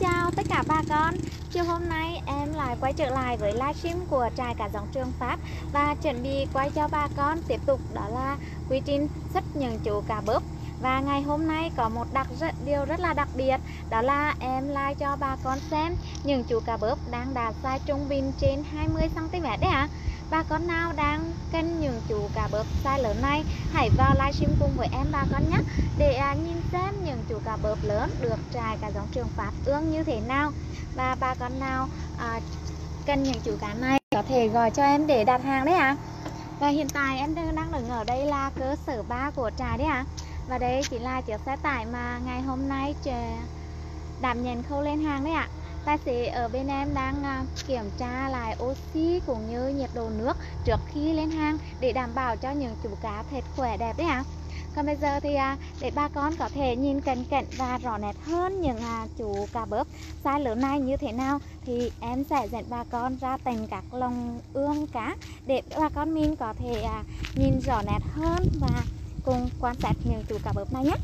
chào tất cả bà con. Chiều hôm nay em lại quay trở lại với livestream của trại cá giống Trường Phát và chuẩn bị quay cho bà con tiếp tục đó là quy trình xuất những chú cá bớp. Và ngày hôm nay có một điều rất là đặc biệt, đó là em like cho bà con xem những chú cá bớp đang đạt size trung bình trên 20 cm đấy ạ. Bà con nào đang cân những chú cá bớp size lớn này hãy vào livestream cùng với em bà con nhé, để nhìn xem những chú cá bớp lớn được trại cá giống Trường Phát ương như thế nào. Và bà con nào cần những chú cá này có thể gọi cho em để đặt hàng đấy ạ. Và hiện tại em đang đứng ở đây là cơ sở 3 của trại đấy ạ. Và đây chỉ là chiếc xe tải mà ngày hôm nay đảm nhận khâu lên hàng đấy ạ. Tài xế ở bên em đang kiểm tra lại oxy cũng như nhiệt độ nước trước khi lên hàng để đảm bảo cho những chú cá thật khỏe đẹp đấy ạ. Còn bây giờ thì để bà con có thể nhìn cận cảnh và rõ nét hơn những chú cá bớp size lớn này như thế nào, thì em sẽ dẫn bà con ra tận các lồng ương cá để bà con mình có thể nhìn rõ nét hơn và cùng quan sát những chú cá bớp này nhé.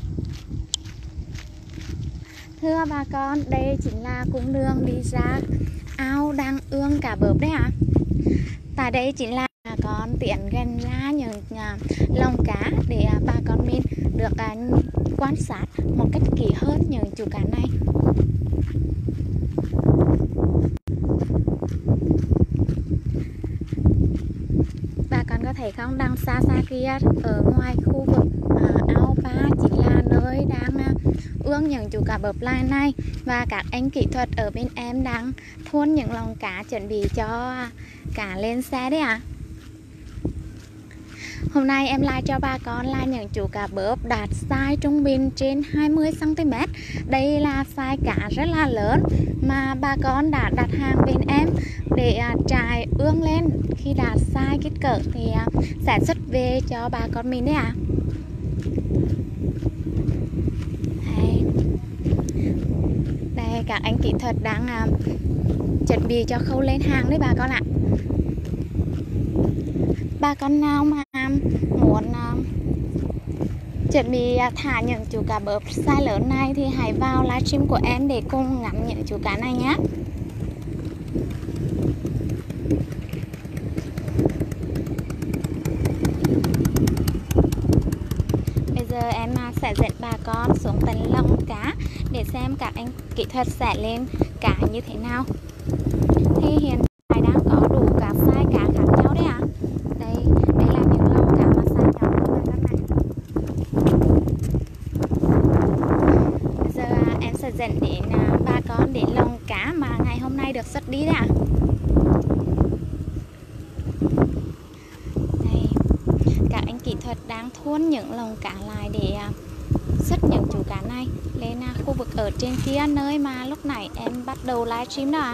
Thưa bà con, đây chính là cung đường đi ra ao đang ương cá bớp đấy ạ. Tại đây chính là bà con tiến gần ra những lồng cá để bà con mình được quan sát một cách kỹ hơn những chú cá này. Bà con có thấy không, đằng xa xa kia ở ngoài khu vực ao ba chính là nơi đang ương những chú cá bớp lai này. Và các anh kỹ thuật ở bên em đang thuôn những lồng cá chuẩn bị cho cá lên xe đấy ạ. Hôm nay em like cho bà con là những chú cá bớp đạt size trung bình trên 20 cm. Đây là size cá rất là lớn mà bà con đã đặt hàng bên em để trại ương lên. Khi đạt size kích cỡ thì sẽ xuất về cho bà con mình đấy ạ. Đây các anh kỹ thuật đang chuẩn bị cho khâu lên hàng đấy bà con ạ. Bà con nào mà muốn chuẩn bị thả những chú cá bớp size lớn này thì hãy vào livestream của em để cùng ngắm những chú cá này nhé. Bây giờ em sẽ dẫn bà con xuống tận lồng cá để xem các anh kỹ thuật sẽ lên cá như thế nào. Thì hiện tại đang có đủ các size cá khác nhau đấy ạ. Đây là những lồng cá mà size nhỏ hơn các này. Bây giờ em sẽ dẫn đến bà con đến lồng cá mà ngày hôm nay được xuất đi đấy ạ. Đây, các anh kỹ thuật đang thuôn những lồng cá lại để xuất những chú cá này lên khu vực ở trên kia, nơi mà lúc nãy em bắt đầu livestream đó ạ.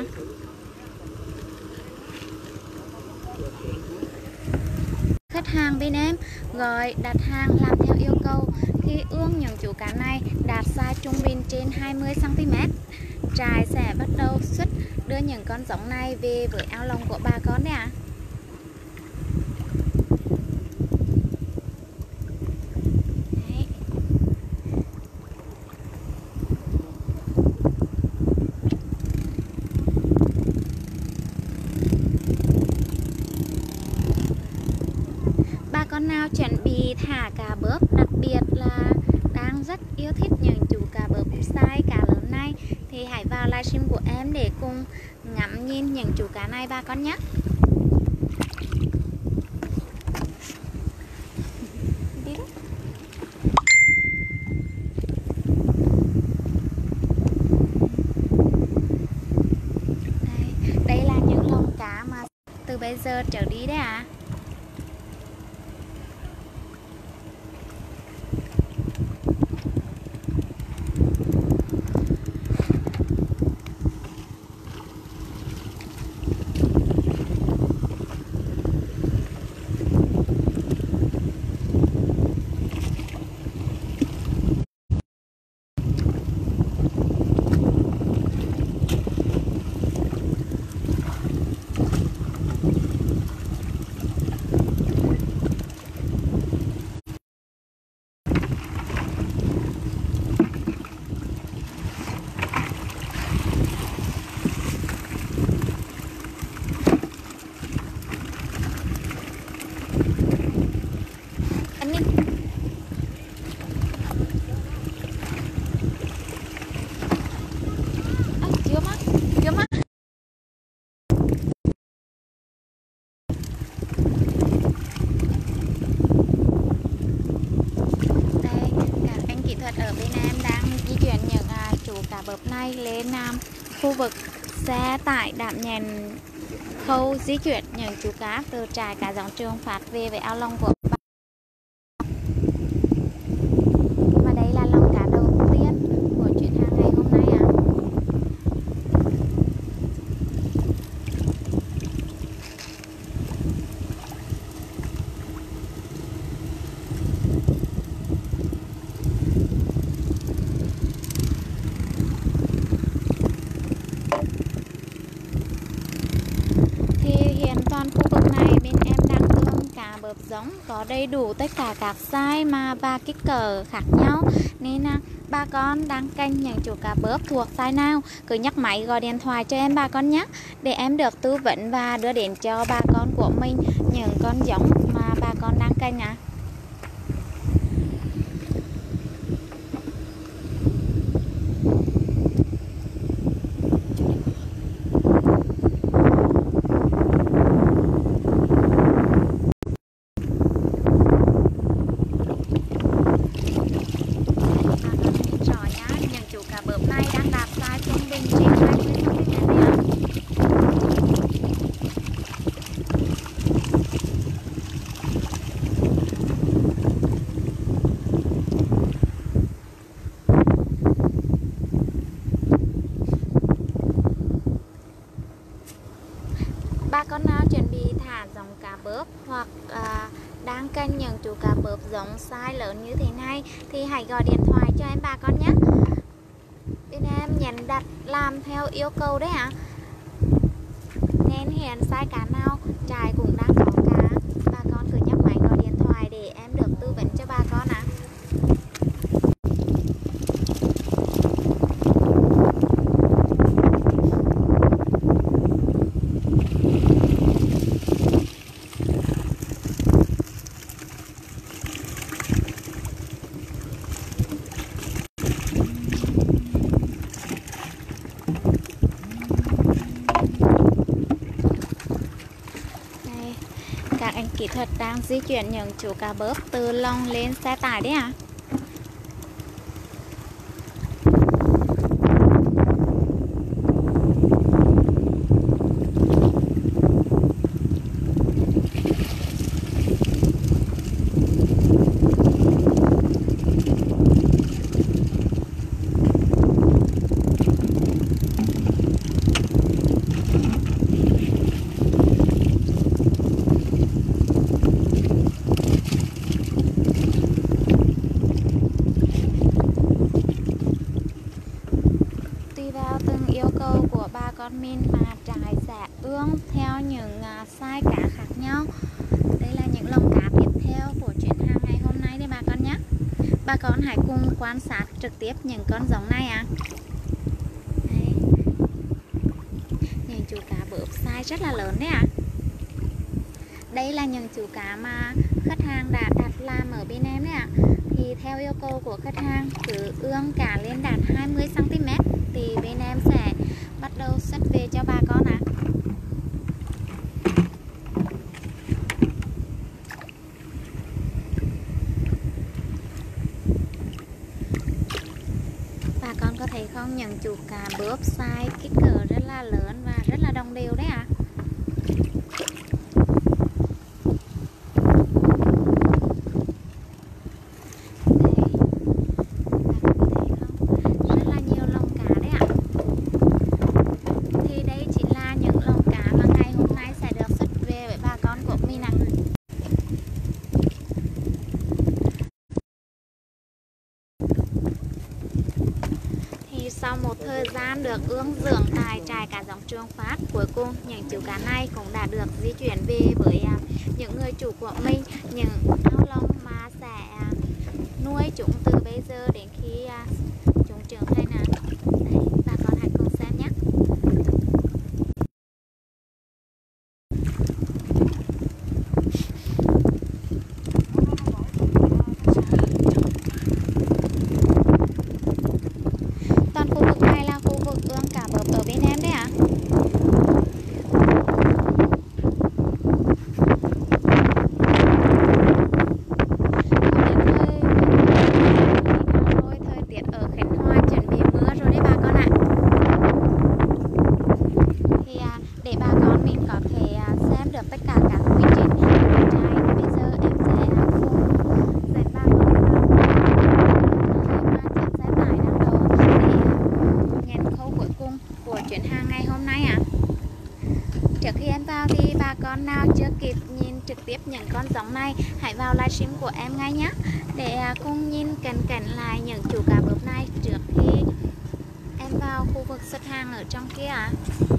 Khách hàng bên em gọi đặt hàng làm theo yêu cầu. Khi ương những chú cá này đạt size trung bình trên 20 cm, trại sẽ bắt đầu xuất đưa những con giống này về với ao lồng của bà con đấy ạ. Con nào chuẩn bị thả cá bớp, đặc biệt là đang rất yêu thích những chú cá bớp size cá lớn này, thì hãy vào livestream của em để cùng ngắm nhìn những chú cá này bà con nhé. Đây là những lồng cá mà từ bây giờ trở đi đấy ạ. cá bớp này lên khu vực xe tải đảm nhận khâu di chuyển những chú cá từ trại cá giống Trường Phát về với ao lồng của bà. Và đây là lồng cá đầu tiên của chuyến hàng ngày hôm nay ạ. Toàn khu vực này bên em đang ươm cá bớp giống có đầy đủ tất cả các size và kích cỡ khác nhau, nên bà con đang canh những chú cá bớp thuộc size nào cứ nhấc máy gọi điện thoại cho em bà con nhé, để em được tư vấn và đưa đến cho bà con của mình những con giống mà bà con đang canh ạ. Bà con nào chuẩn bị thả giống cá bớp hoặc đang canh những chú cá bớp giống size lớn như thế này thì hãy gọi điện thoại cho em bà con nhé. Bên em nhận đặt làm theo yêu cầu đấy ạ. Nên hiện size cá nào trại cũng đang có cá, bà con cứ nhấc máy gọi điện thoại để em được tư vấn cho bà con ạ. Các anh kỹ thuật đang di chuyển những chú cá bớp từ lồng lên xe tải đấy ạ. Bà con mình mà trại sẽ ươm theo những size cá khác nhau. Đây là những lồng cá tiếp theo của chuyến hàng ngày hôm nay đấy bà con nhé. Bà con hãy cùng quan sát trực tiếp những con giống này ạ. Đây. Những chú cá bớp size rất là lớn đấy ạ. Đây là những chú cá mà khách hàng đã đặt làm ở bên em đấy ạ. Thì theo yêu cầu của khách hàng cứ ươm cá lên đạt 20 cm thì bên em sẽ bắt đầu xuất về cho bà con ạ. Bà con có thấy không, những chú cá bớp size kích cỡ rất là lớn và rất là đồng đều đấy ạ. Sau một thời gian được ươm dưỡng tại trại cá giống Trường Phát, cuối cùng những chú cá này cũng đã được di chuyển về với những người chủ của mình, những ao lồng mà sẽ nuôi chúng từ bây giờ đến khi chúng trưởng thành. Đây, bà con hãy cùng xem nhé. Toàn khu vực này là khu vực ươm cá bớp ở bên em đấy ạ. Thời tiết ở Khánh Hòa chuẩn bị mưa rồi đấy. trước khi em vào thì bà con nào chưa kịp nhìn trực tiếp những con giống này, hãy vào livestream của em ngay nhé, để cùng nhìn cận cảnh lại những chú cá bớp này trước khi em vào khu vực xếp hàng ở trong kia ạ.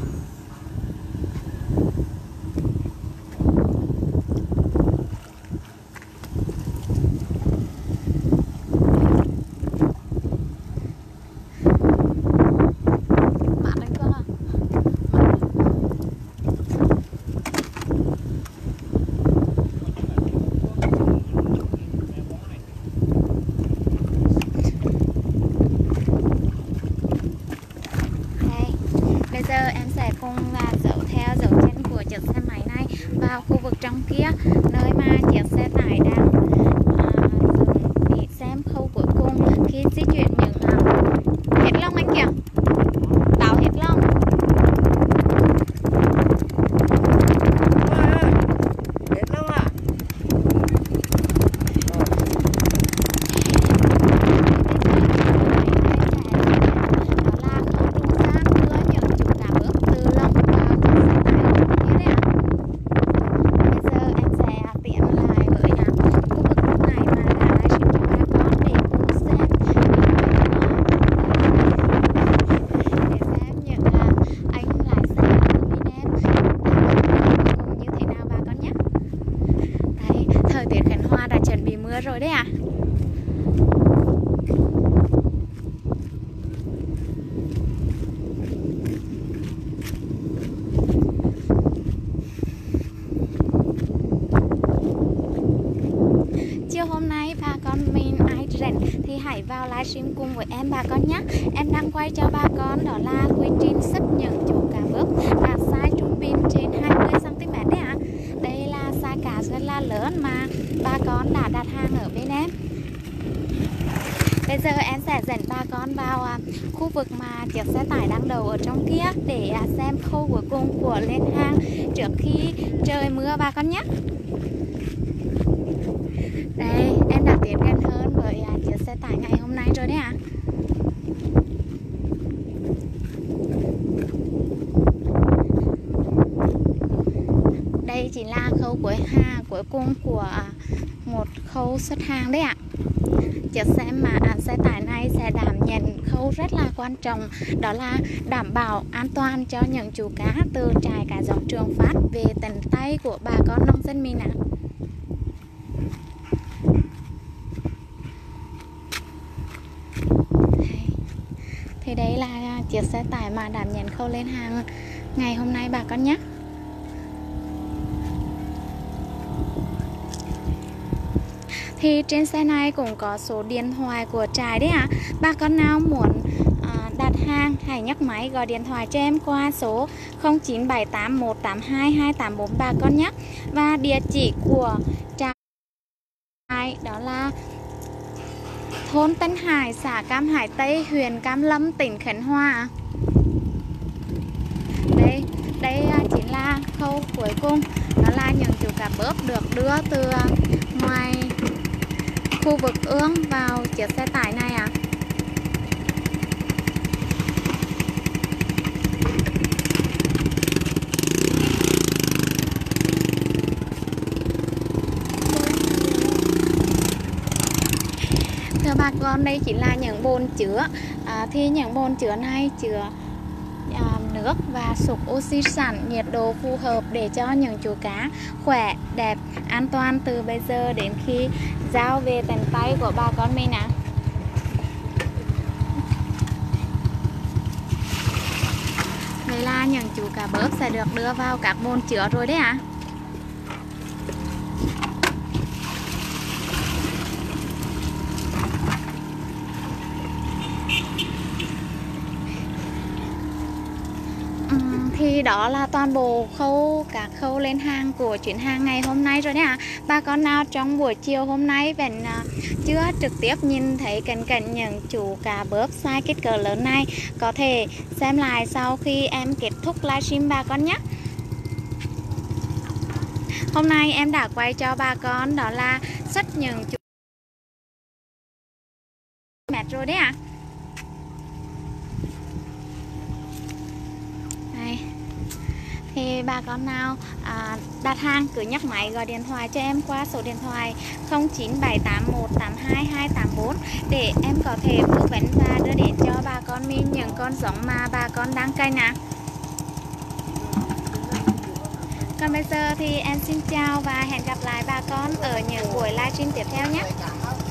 Bây giờ em sẽ cùng dấu theo dấu chân của chiếc xe máy này vào khu vực trong kia, nơi mà chiếc xe tải đang dừng để xem khâu cuối cùng khi di chuyển những hết lông anh kìa, đào hết lông. Hết lông à? Thời tiết Khánh Hòa đã chuẩn bị mưa rồi đấy ạ. Chiều hôm nay bà con mình ai rảnh thì hãy vào livestream cùng với em bà con nhé. Em đang quay cho bà con đó là quy trình xếp những chú cá bớp đạt size trung bình trên 20 cm đấy ạ. Đây là size cá rất là lớn mà bà con đã đặt hàng ở bên em. Bây giờ em sẽ dẫn bà con vào khu vực mà chiếc xe tải đang đậu ở trong kia để xem khâu cuối cùng của lên hàng trước khi trời mưa bà con nhé. Đây, em đã tiến gần hơn với chiếc xe tải ngày hôm nay rồi đấy ạ. Đây chỉ là khâu cuối cùng của một khâu xuất hàng đấy ạ. Chiếc xe tải này sẽ đảm nhận khâu rất là quan trọng, đó là đảm bảo an toàn cho những chú cá từ trại cá giống Trường Phát về tận tay của bà con nông dân mình ạ. Thì đây là chiếc xe tải mà đảm nhận khâu lên hàng ngày hôm nay bà con nhé. Thì trên xe này cũng có số điện thoại của trại đấy ạ. Bà con nào muốn đặt hàng hãy nhấc máy gọi điện thoại cho em qua số 0978182284 bà con nhé. Và địa chỉ của trại đó là thôn Tân Hải, xã Cam Hải Tây, huyện Cam Lâm, tỉnh Khánh Hòa. Đây chính là khâu cuối cùng, đó là những chú cá bớp được đưa từ ngoài khu vực ương vào chiếc xe tải này ạ. Thưa bà con, đây chỉ là những bồn chứa, thì những bồn chứa này chứa nước và sục oxy sản nhiệt độ phù hợp để cho những chú cá khỏe, đẹp, an toàn từ bây giờ đến khi giao về tận tay của bà con mình ạ. Vậy là những chú cá bớp sẽ được đưa vào các bồn chứa rồi đấy ạ. Thì đó là toàn bộ các khâu lên hàng của chuyến hàng ngày hôm nay rồi đấy ạ. Bà con nào trong buổi chiều hôm nay vẫn chưa trực tiếp nhìn thấy cảnh những chú cá bớp size kích cỡ lớn này, có thể xem lại sau khi em kết thúc livestream bà con nhé. Hôm nay em đã quay cho bà con đó là xách những chú mệt rồi đấy ạ. Thì bà con nào đặt hàng cứ nhắc máy gọi điện thoại cho em qua số điện thoại 0978182284 để em có thể tư vấn và đưa đến cho bà con mình những con giống mà bà con đang canh ạ. Còn bây giờ thì em xin chào và hẹn gặp lại bà con ở những buổi livestream tiếp theo nhé.